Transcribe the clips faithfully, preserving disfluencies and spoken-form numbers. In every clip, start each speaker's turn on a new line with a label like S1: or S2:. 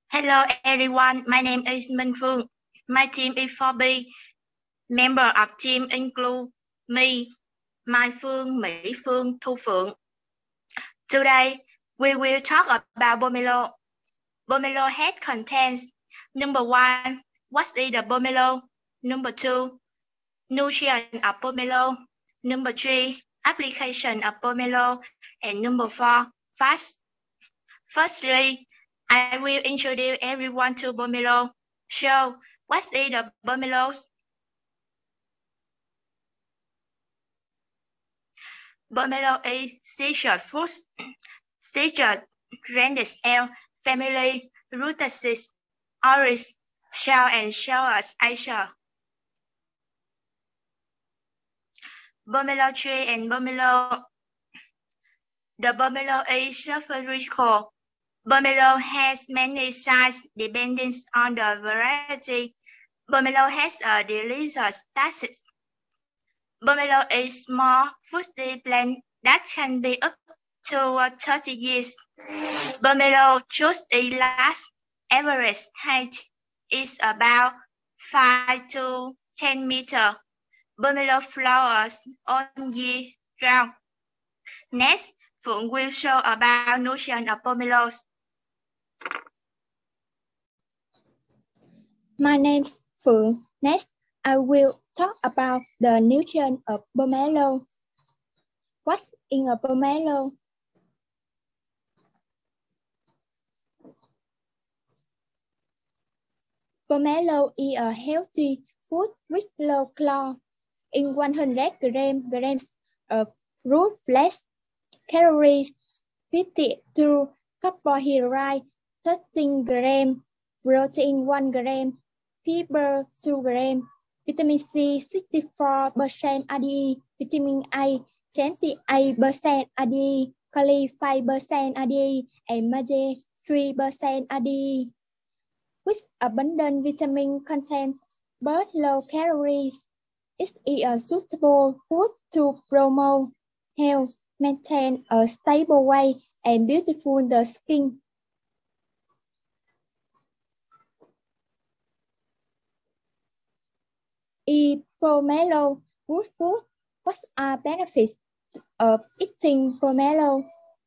S1: Hello everyone, my name is Minh Phương. My team is four B. Member of team include me, Mai Phương, Mỹ Phương, Thu Phượng. Today, we will talk about pomelo. Pomelo head contents. Number one, what is the pomelo? Number two, nutrient of pomelo. Number three, application of pomelo. And number four, fast. Firstly, I will introduce everyone to pomelo. So, what is the pomelo? Pomelo is citrus fruit, citrus Grandaceae family, Rutaceae, orange, shell and shellus Acer. Pomelo tree and pomelo. The pomelo is spherical. Pomelo has many sizes depending on the variety. Pomelo has a delicious taste. Pomelo is small, fruity plant that can be up to thirty years. Pomelo juice lasts average height is about five to ten meters. Pomelo flowers all year round. Next, Phượng will show about nutrition of pomelos.
S2: My name's Phượng. Next, I will talk about the nutrition of pomelo. What's in a pomelo? Pomelo is a healthy food with low calories. In one hundred grams of fruit flesh, calories fifty-two carbohydrates, thirteen grams, protein one gram, fiber two grams, vitamin C sixty-four percent R D E, vitamin A twenty-eight percent R D E, kali five percent R D E, and magnesium three percent R D E. With abundant vitamin content but low calories, it is a suitable food to promote health, maintain a stable weight, and beautiful the skin. Eat pomelo good food. What are benefits of eating pomelo?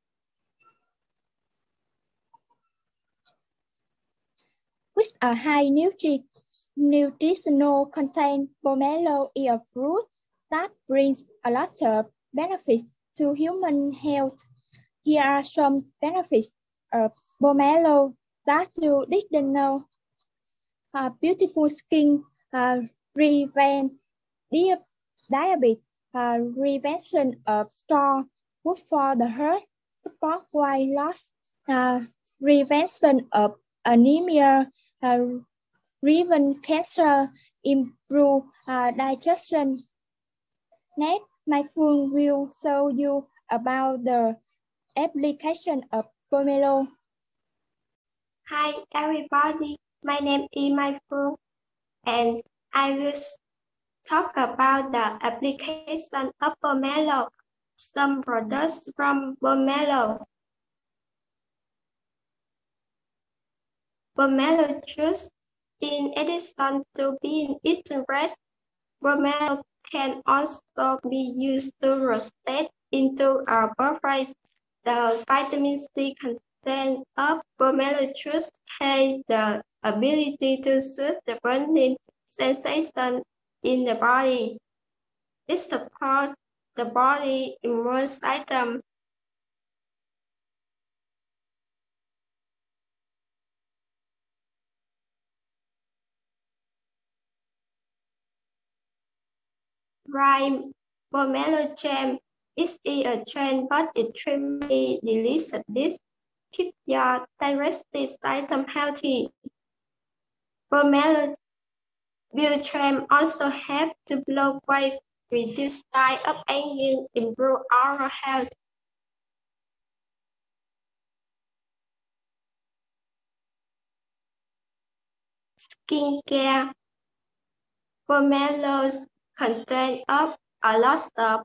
S2: With a high nutri nutritional content, pomelo is a fruit that brings a lot of benefits to human health. Here are some benefits of pomelo that you didn't know. Uh, beautiful skin, uh, prevent diabetes, uh, prevention of stroke, good for the heart, support weight loss, uh, prevention of anemia, uh, prevent cancer, improve uh, digestion. Next, my Phương will show you about the application of pomelo.
S3: Hi everybody, my name is Mai Phương and I will talk about the application of pomelo, some products from pomelo. Pomelo juice, in addition to being eaten fresh, pomelo can also be used to rotate into our beverage. The vitamin C content of pomelo juice has the ability to soothe the burning sensation in the body. It supports the body immune system. Right, pomelo jam is a trend, but extremely delicious dish. Keep your digestive system healthy. Pomelo Build-Tram also help to block weight, reduce signs of aging, improve oral health. Skincare. Pomelos contain of a lot of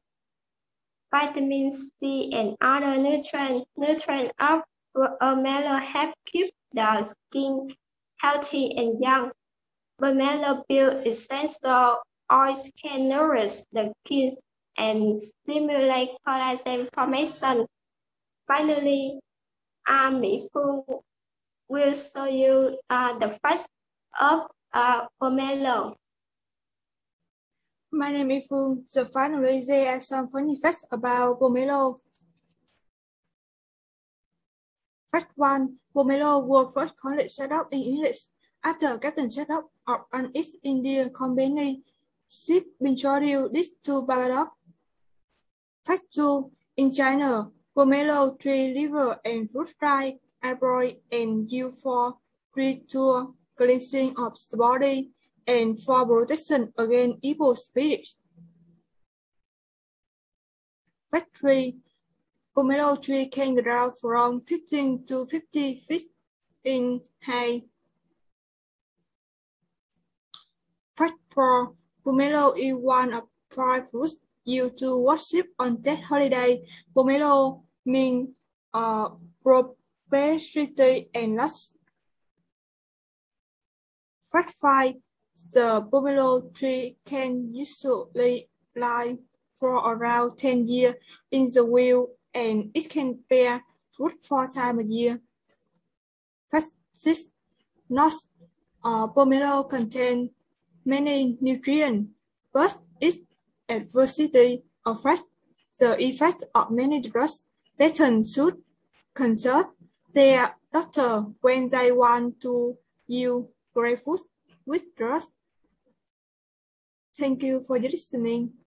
S3: vitamin C and other nutrients. Nutrients of pomelo help keep the skin healthy and young. Pomelo builds essential oils can nourish the skin and stimulate collagen formation. Finally, uh, Mỹ Phương will show you uh, the facts of uh, pomelo.
S4: My name is Phương. So finally, there are some funny facts about pomelo. Fact one, pomelo was first college set up in English after Captain set up of an East India Company ship introduced this to Barbados. Fact two, in China, pomelo tree liver and fruit fly are boiled and used for ritual cleansing of the body and for protection against evil spirits. Fact three, pomelo tree can grow from fifteen to fifty feet in height. Fact four, pomelo is one of five fruits used to worship on that holiday. Pomelo means uh, prosperity and luck. Fact five, the pomelo tree can usually live for around ten years in the wild and it can bear fruit four times a year. Fact six, not uh, pomelo contains many nutrients, but its adversity affects the effect of many drugs. Patients should consult their doctor when they want to use grapefruit with drugs. Thank you for listening.